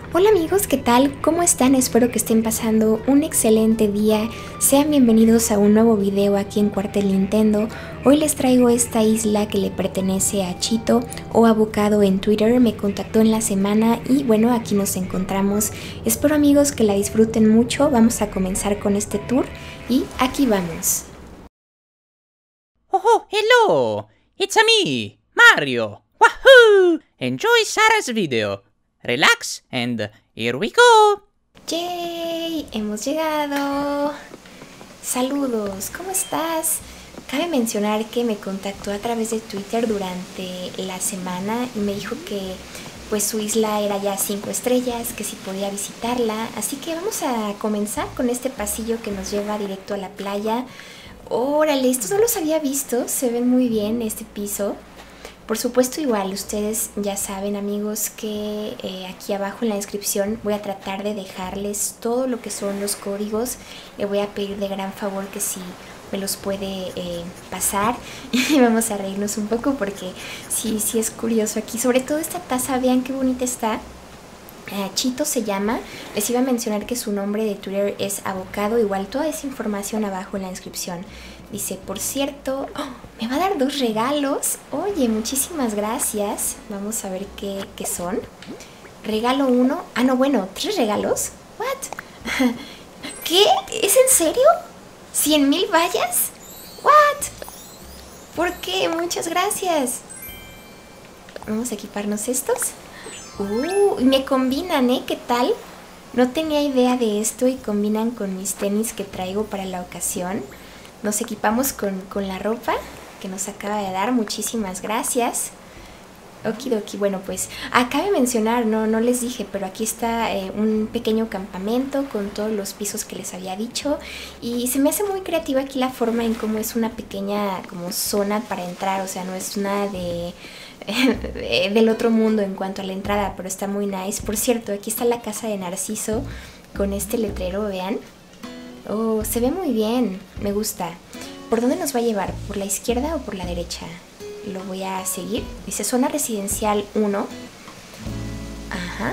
Hola amigos, ¿qué tal? ¿Cómo están? Espero que estén pasando un excelente día. Sean bienvenidos a un nuevo video aquí en Cuartel Nintendo. Hoy les traigo esta isla que le pertenece a Chito o Avocado en Twitter. Me contactó en la semana y bueno, aquí nos encontramos. Espero amigos que la disfruten mucho. Vamos a comenzar con este tour y aquí vamos. Oh, hello! It's a me, Mario! Wahoo! Enjoy Sarah's video. Relax and here we go! ¡Yay! Hemos llegado. Saludos, ¿cómo estás? Cabe mencionar que me contactó a través de Twitter durante la semana y me dijo que pues su isla era ya 5 estrellas, que si podía visitarla. Así que vamos a comenzar con este pasillo que nos lleva directo a la playa. Órale, estos no los había visto, se ven muy bien este piso. Por supuesto, igual, ustedes ya saben amigos que aquí abajo en la descripción voy a tratar de dejarles todo lo que son los códigos. Le voy a pedir de gran favor que si me los puede pasar y vamos a reírnos un poco porque sí es curioso aquí. Sobre todo esta taza, vean qué bonita está. Chito se llama, les iba a mencionar que su nombre de Twitter es Avocado, igual toda esa información abajo en la descripción. Dice, por cierto, me va a dar 2 regalos. Oye, muchísimas gracias. Vamos a ver qué son. Regalo 1. Ah, no, bueno, 3 regalos. ¿What? ¿Qué? ¿Es en serio? ¿100,000 vallas? ¿What? ¿Por qué? Muchas gracias. Vamos a equiparnos estos. Me combinan, ¿eh? ¿Qué tal? No tenía idea de esto y combinan con mis tenis que traigo para la ocasión. Nos equipamos con la ropa que nos acaba de dar. Muchísimas gracias. Okidoki, bueno pues cabe mencionar, no les dije, pero aquí está un pequeño campamento con todos los pisos que les había dicho. Y se me hace muy creativa aquí la forma en cómo es una pequeña como zona para entrar. O sea, no es nada del otro mundo en cuanto a la entrada, pero está muy nice. Por cierto, aquí está la casa de Narciso con este letrero, vean. Oh, se ve muy bien, me gusta. ¿Por dónde nos va a llevar? ¿Por la izquierda o por la derecha? Lo voy a seguir. Dice zona residencial 1. Ajá.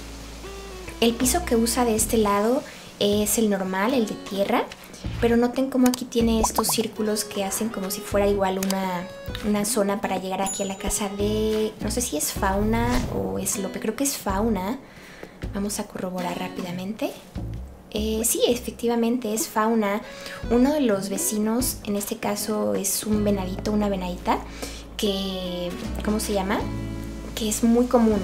El piso que usa de este lado es el normal, el de tierra. Pero noten cómo aquí tiene estos círculos que hacen como si fuera igual una zona para llegar aquí a la casa de... No sé si es Fauna o es Lope, creo que es Fauna. Vamos a corroborar rápidamente. Sí, efectivamente es Fauna. Uno de los vecinos, en este caso es un venadito, una venadita, que, ¿cómo se llama? Que es muy común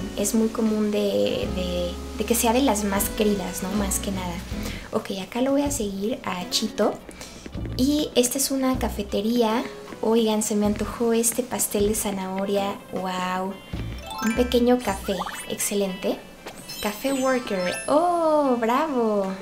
de que sea de las más queridas, ¿no? Más que nada. Ok, acá lo voy a seguir a Chito. Y esta es una cafetería. Oigan, se me antojó este pastel de zanahoria. ¡Wow! Un pequeño café, excelente. Café Worker. ¡Oh, bravo!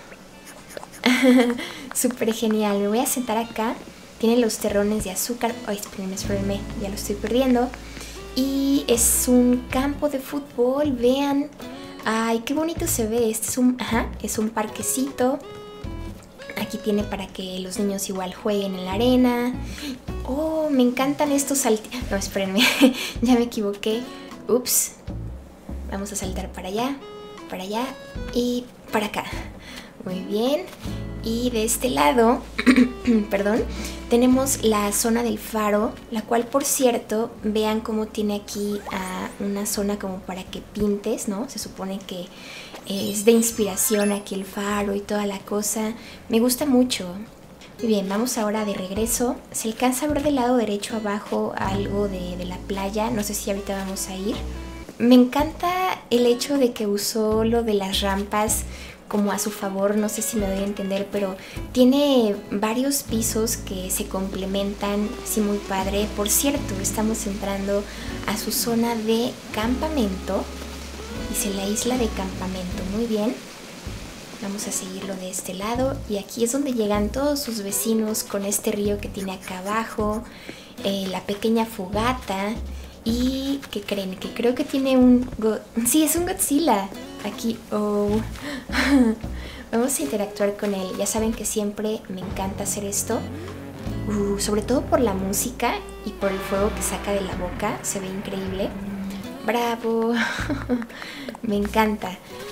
Súper genial. Me voy a sentar acá. Tiene los terrones de azúcar. Ay, espérenme, ya lo estoy perdiendo. Y es un campo de fútbol, vean. Ay, qué bonito se ve. Este es un parquecito. Aquí tiene para que los niños igual jueguen en la arena. Oh, me encantan estos saltitos. No, espérenme, ya me equivoqué. Ups. Vamos a saltar para allá y para acá. Muy bien. Y de este lado, perdón, tenemos la zona del faro, la cual por cierto, vean cómo tiene aquí una zona como para que pintes, ¿no? Se supone que es de inspiración aquí el faro y toda la cosa. Me gusta mucho. Muy bien, vamos ahora de regreso. Se alcanza a ver del lado derecho abajo algo de la playa. No sé si ahorita vamos a ir. Me encanta el hecho de que usó lo de las rampas como a su favor, no sé si me doy a entender, pero tiene varios pisos que se complementan, sí, muy padre. Por cierto, estamos entrando a su zona de campamento, dice la isla de campamento, muy bien. Vamos a seguirlo de este lado y aquí es donde llegan todos sus vecinos con este río que tiene acá abajo, la pequeña fogata. Y ¿qué creen? Que creo que tiene sí, es un Godzilla. Aquí, vamos a interactuar con él. Ya saben que siempre me encanta hacer esto. Sobre todo por la música y por el fuego que saca de la boca. Se ve increíble. ¡Bravo! Me encanta.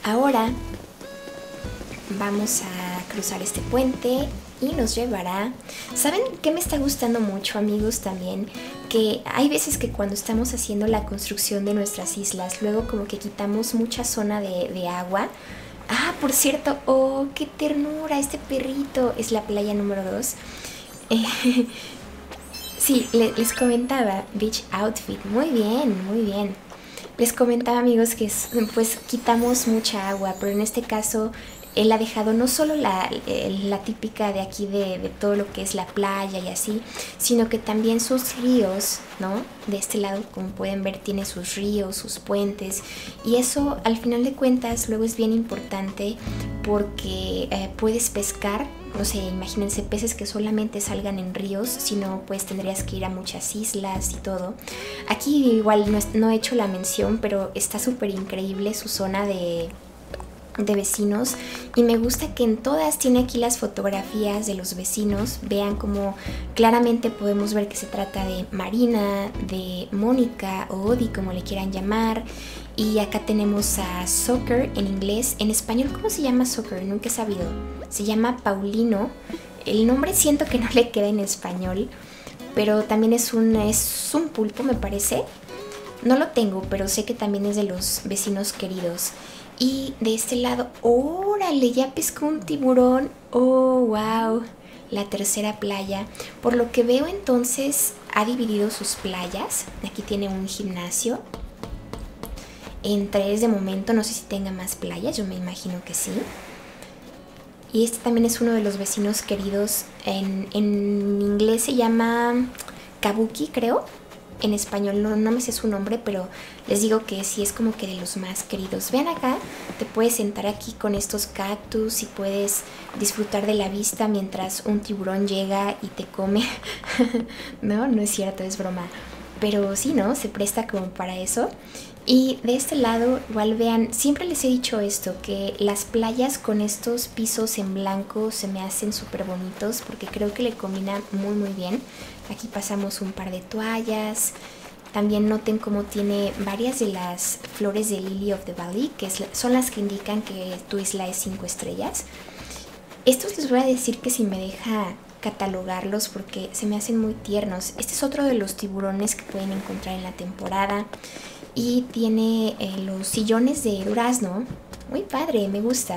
Ahora vamos a cruzar este puente y nos llevará... ¿Saben qué me está gustando mucho, amigos? También que hay veces que cuando estamos haciendo la construcción de nuestras islas, luego como que quitamos mucha zona de agua. Ah, por cierto, oh, qué ternura, este perrito. Es la playa número 2. Sí, les comentaba, beach outfit, muy bien, muy bien. Les comentaba, amigos, que pues quitamos mucha agua, pero en este caso él ha dejado no solo la típica de aquí de todo lo que es la playa y así, sino que también sus ríos, ¿no? De este lado, como pueden ver, tiene sus ríos, sus puentes, y eso al final de cuentas luego es bien importante porque puedes pescar. No sé, imagínense peces que solamente salgan en ríos, sino pues tendrías que ir a muchas islas y todo. Aquí igual no he hecho la mención, pero está súper increíble su zona de vecinos, y me gusta que en todas tiene aquí las fotografías de los vecinos. Vean como claramente podemos ver que se trata de Marina, de Mónica o Odi, como le quieran llamar. Y acá tenemos a Soccer en inglés. En español, ¿cómo se llama Soccer? Nunca he sabido. Se llama Paulino. El nombre siento que no le queda en español, pero también es un pulpo, me parece. No lo tengo, pero sé que también es de los vecinos queridos. Y de este lado, órale, ya pescó un tiburón. Oh, wow. La tercera playa. Por lo que veo, entonces ha dividido sus playas. Aquí tiene un gimnasio en 3 de momento. No sé si tenga más playas, yo me imagino que sí. Y este también es uno de los vecinos queridos. En inglés se llama Kabuki, creo. En español no me sé su nombre, pero les digo que sí es como que de los más queridos. Vean acá, te puedes sentar aquí con estos cactus y puedes disfrutar de la vista mientras un tiburón llega y te come. No es cierto, es broma. Pero sí, ¿no? Se presta como para eso. Y de este lado, igual vean, siempre les he dicho esto, que las playas con estos pisos en blanco se me hacen súper bonitos porque creo que le combina muy muy bien. Aquí pasamos un par de toallas. También noten cómo tiene varias de las flores de Lily of the Valley, que son las que indican que tu isla es 5 estrellas. Estos les voy a decir que si me deja catalogarlos porque se me hacen muy tiernos. Este es otro de los tiburones que pueden encontrar en la temporada. Y tiene los sillones de durazno. Muy padre, me gusta.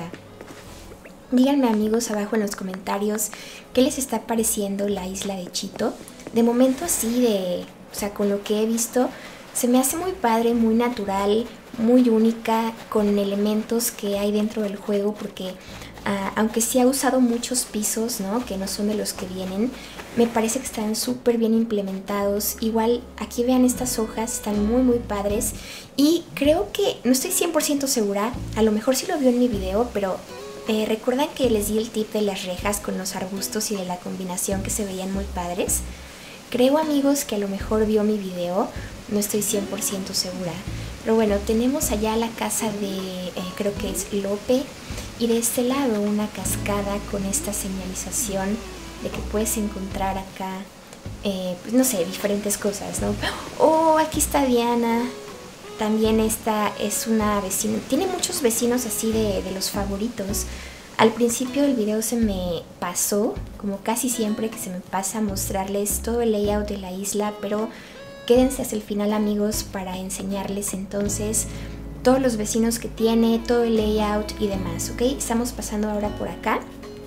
Díganme, amigos, abajo en los comentarios qué les está pareciendo la isla de Chito. De momento así o sea, con lo que he visto, se me hace muy padre, muy natural, muy única, con elementos que hay dentro del juego, porque aunque sí ha usado muchos pisos, ¿no? Que no son de los que vienen, me parece que están súper bien implementados. Igual aquí vean estas hojas, están muy muy padres. Y creo que, no estoy 100% segura, a lo mejor sí lo vio en mi video, pero ¿recuerdan que les di el tip de las rejas con los arbustos y de la combinación que se veían muy padres? Creo, amigos, que a lo mejor vio mi video, no estoy 100% segura. Pero bueno, tenemos allá la casa de, creo que es Lope. Y de este lado una cascada con esta señalización de que puedes encontrar acá, pues no sé, diferentes cosas, ¿no? Oh, aquí está Diana. También esta es una vecina. Tiene muchos vecinos así de los favoritos. Al principio del video se me pasó, como casi siempre que se me pasa, mostrarles todo el layout de la isla, pero quédense hasta el final, amigos, para enseñarles entonces todos los vecinos que tiene, todo el layout y demás, ¿ok? Estamos pasando ahora por acá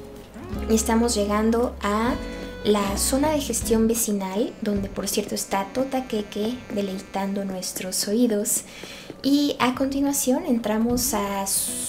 y estamos llegando a la zona de gestión vecinal, donde por cierto está Tota Keke deleitando nuestros oídos. Y a continuación entramos a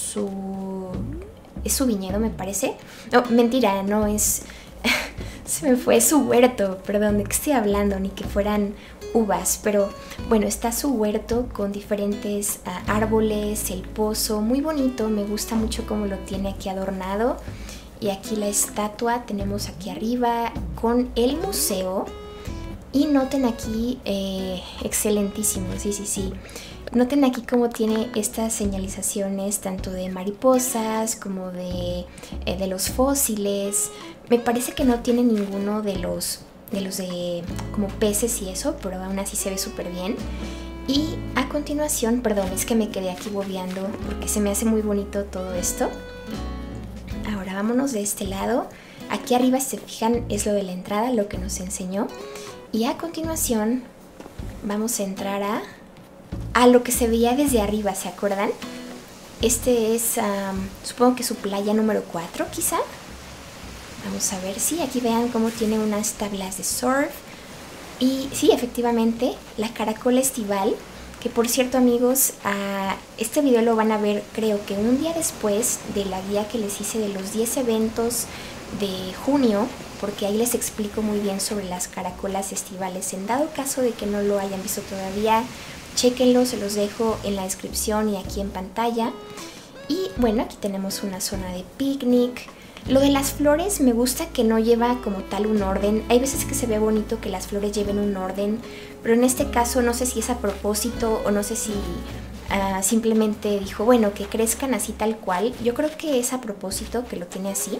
es su viñedo, me parece. No, mentira, no es... Se me fue su huerto, perdón, ¿de qué estoy hablando? Ni que fueran uvas, pero bueno, está su huerto con diferentes árboles, el pozo, muy bonito, me gusta mucho cómo lo tiene aquí adornado. Y aquí la estatua tenemos aquí arriba con el museo. Y noten aquí, excelentísimo, sí. Noten aquí cómo tiene estas señalizaciones tanto de mariposas como de los fósiles. Me parece que no tiene ninguno de los de como peces y eso, pero aún así se ve súper bien. Y a continuación, perdón, es que me quedé aquí bobeando porque se me hace muy bonito todo esto. Ahora vámonos de este lado. Aquí arriba, si se fijan, es lo de la entrada, lo que nos enseñó. Y a continuación vamos a entrar a lo que se veía desde arriba, ¿se acuerdan? Este es, supongo que su playa número 4 quizá. Vamos a ver, sí, aquí vean cómo tiene unas tablas de surf. Y sí, efectivamente, la caracola estival, que por cierto amigos, este video lo van a ver creo que un día después de la guía que les hice de los 10 eventos de junio, porque ahí les explico muy bien sobre las caracolas estivales. En dado caso de que no lo hayan visto todavía, chéquenlo, se los dejo en la descripción y aquí en pantalla. Y bueno, aquí tenemos una zona de picnic. Lo de las flores me gusta que no lleva como tal un orden. Hay veces que se ve bonito que las flores lleven un orden, pero en este caso no sé si es a propósito o no sé si simplemente dijo, bueno, que crezcan así tal cual. Yo creo que es a propósito que lo tiene así.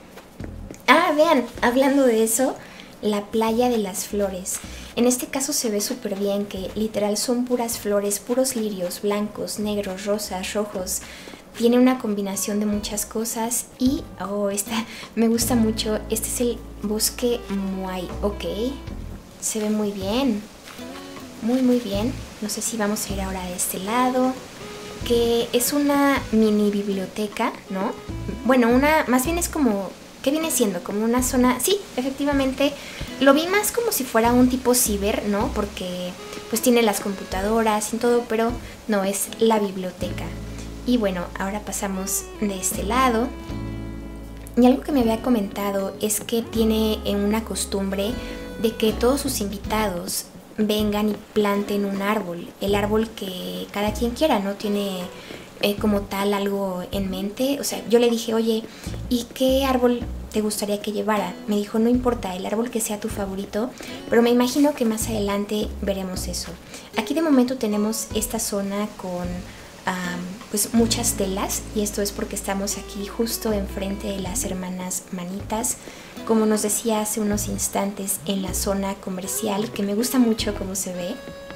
Vean, hablando de eso, la playa de las flores. En este caso se ve súper bien que literal son puras flores, puros lirios, blancos, negros, rosas, rojos. Tiene una combinación de muchas cosas y, esta me gusta mucho. Este es el bosque Muay, ok. Se ve muy bien, muy bien. No sé si vamos a ir ahora de este lado, que es una mini biblioteca, ¿no? Bueno, más bien es como, ¿qué viene siendo? Como una zona, sí, efectivamente, lo vi más como si fuera un tipo ciber, ¿no? Porque pues tiene las computadoras y todo, pero no, es la biblioteca. Y bueno, ahora pasamos de este lado. Y algo que me había comentado es que tiene una costumbre de que todos sus invitados vengan y planten un árbol. El árbol que cada quien quiera, ¿no? Tiene como tal algo en mente. O sea, yo le dije, oye, ¿y qué árbol te gustaría que llevara? Me dijo, no importa, el árbol que sea tu favorito, pero me imagino que más adelante veremos eso. Aquí de momento tenemos esta zona con pues muchas telas, y esto es porque estamos aquí justo enfrente de las hermanas Manitas, como nos decía hace unos instantes, en la zona comercial, que me gusta mucho cómo se ve.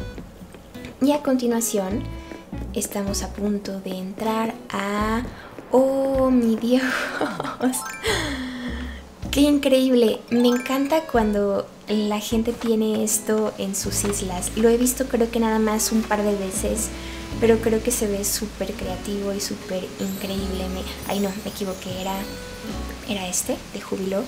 Y a continuación estamos a punto de entrar a... ¡Oh, mi Dios! ¡Qué increíble! Me encanta cuando la gente tiene esto en sus islas. Lo he visto creo que nada más un par de veces, pero creo que se ve súper creativo y súper increíble. Ay no, me equivoqué, era este, de Júbilo.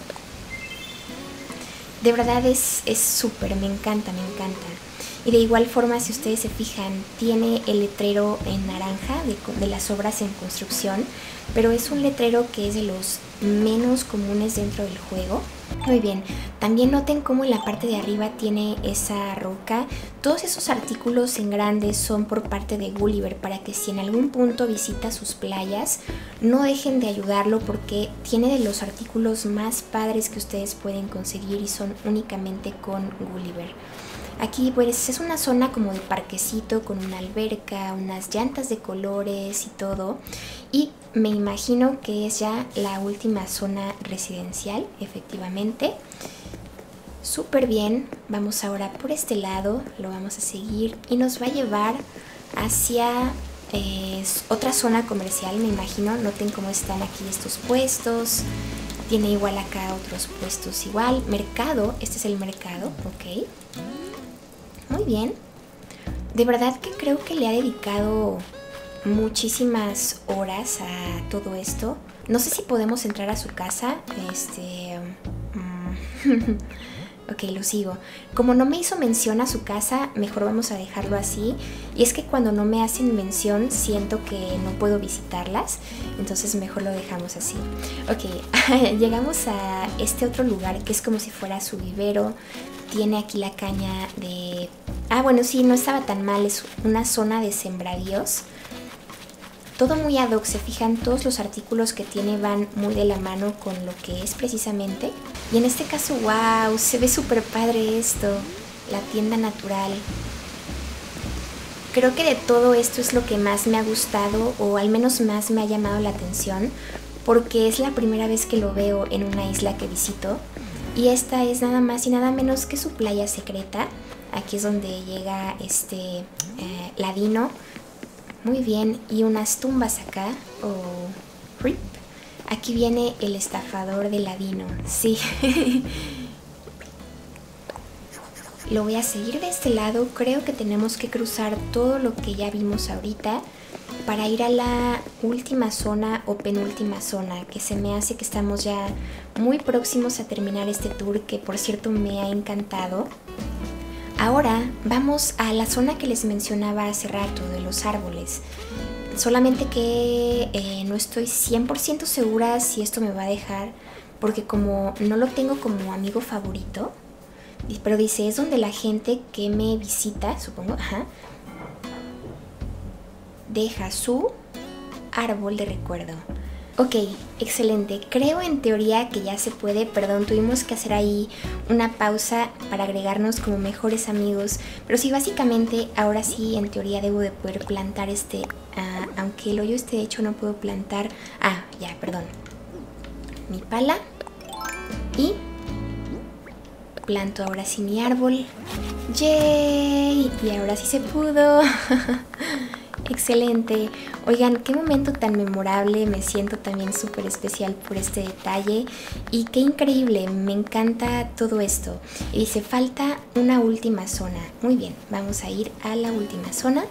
De verdad es súper, me encanta. Y de igual forma, si ustedes se fijan, tiene el letrero en naranja de las obras en construcción, pero es un letrero que es de los menos comunes dentro del juego. Muy bien, también noten cómo en la parte de arriba tiene esa roca. Todos esos artículos en grande son por parte de Gulliver, para que si en algún punto visita sus playas, no dejen de ayudarlo, porque tiene de los artículos más padres que ustedes pueden conseguir y son únicamente con Gulliver. Aquí pues es una zona como de parquecito con una alberca, unas llantas de colores y todo. Y me imagino que es ya la última zona residencial, efectivamente. Súper bien, vamos ahora por este lado, lo vamos a seguir y nos va a llevar hacia otra zona comercial, me imagino. Noten cómo están aquí estos puestos. Tiene igual acá otros puestos igual. Mercado, este es el mercado, ok. Muy bien, de verdad que creo que le ha dedicado muchísimas horas a todo esto. No sé si podemos entrar a su casa. Ok, lo sigo. Como no me hizo mención a su casa, mejor vamos a dejarlo así. Y es que cuando no me hacen mención, siento que no puedo visitarlas, entonces mejor lo dejamos así. Ok, llegamos a este otro lugar que es como si fuera su vivero. Tiene aquí la caña de... bueno, sí, no estaba tan mal, es una zona de sembradíos. Todo muy ad hoc, se fijan, todos los artículos que tiene van muy de la mano con lo que es precisamente. Y en este caso, wow, se ve súper padre esto, la tienda natural. Creo que de todo esto es lo que más me ha gustado, o al menos más me ha llamado la atención, porque es la primera vez que lo veo en una isla que visito. Y esta es nada más y nada menos que su playa secreta. Aquí es donde llega ladino. Muy bien, y unas tumbas acá, RIP. Aquí viene el estafador de ladino, sí. Lo voy a seguir de este lado. Creo que tenemos que cruzar todo lo que ya vimos ahorita para ir a la última zona o penúltima zona, que se me hace que estamos ya muy próximos a terminar este tour, que por cierto me ha encantado. Ahora vamos a la zona que les mencionaba hace rato, de los árboles. Solamente que no estoy 100% segura si esto me va a dejar, porque como no lo tengo como amigo favorito, pero dice, es donde la gente que me visita, supongo, deja su árbol de recuerdo. Ok, excelente. Creo en teoría que ya se puede. Perdón, tuvimos que hacer ahí una pausa para agregarnos como mejores amigos. Pero sí, básicamente, ahora sí, en teoría debo de poder plantar aunque el hoyo esté hecho, no puedo plantar. Ya, perdón. Mi pala. Y planto ahora sí mi árbol. ¡Yay! Y ahora sí se pudo. Excelente. Oigan, qué momento tan memorable. Me siento también súper especial por este detalle. Y qué increíble, me encanta todo esto. Y dice, falta una última zona. Muy bien, vamos a ir a la última zona.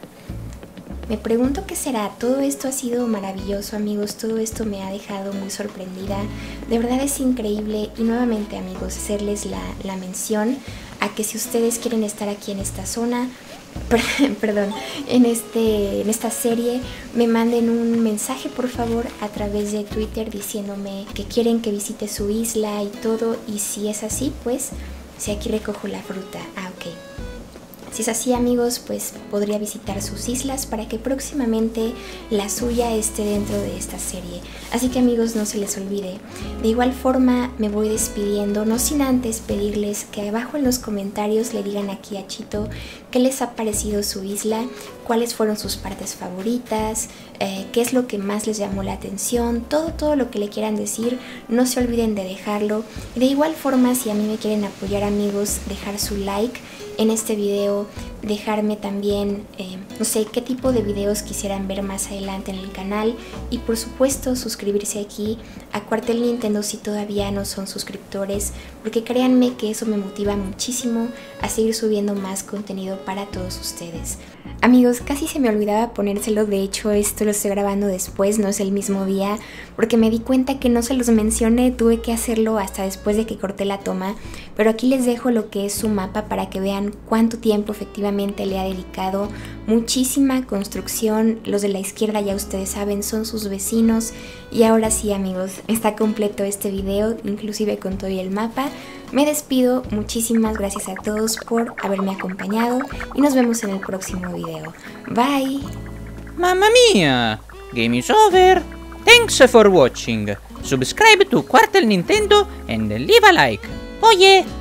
Me pregunto qué será. Todo esto ha sido maravilloso, amigos. Todo esto me ha dejado muy sorprendida. De verdad es increíble. Y nuevamente, amigos, hacerles la mención a que si ustedes quieren estar aquí en esta zona, perdón, en esta serie, me manden un mensaje por favor a través de Twitter diciéndome que quieren que visite su isla y todo, y si es así, pues si aquí recojo la fruta. Ok. Si es así, amigos, pues podría visitar sus islas para que próximamente la suya esté dentro de esta serie. Así que, amigos, no se les olvide. De igual forma, me voy despidiendo, no sin antes pedirles que abajo en los comentarios le digan aquí a Chito qué les ha parecido su isla, cuáles fueron sus partes favoritas, qué es lo que más les llamó la atención, todo lo que le quieran decir. No se olviden de dejarlo. Y de igual forma, si a mí me quieren apoyar, amigos, dejar su like en este video, dejarme también, no sé, qué tipo de videos quisieran ver más adelante en el canal, y por supuesto suscribirse aquí a Cuartel Nintendo si todavía no son suscriptores, porque créanme que eso me motiva muchísimo a seguir subiendo más contenido para todos ustedes. Amigos, casi se me olvidaba ponérselo. De hecho, esto lo estoy grabando después, no es el mismo día, porque me di cuenta que no se los mencioné. Tuve que hacerlo hasta después de que corté la toma, pero aquí les dejo lo que es su mapa para que vean cuánto tiempo efectivamente le ha dedicado. Muchísima construcción. Los de la izquierda, ya ustedes saben, son sus vecinos. Y ahora sí, amigos, está completo este video, inclusive con todo y el mapa. Me despido, muchísimas gracias a todos por haberme acompañado y nos vemos en el próximo video. Bye! Mamma mia! Game is over! Thanks for watching! Subscribe to Cuartel Nintendo and leave a like! Oh yeah!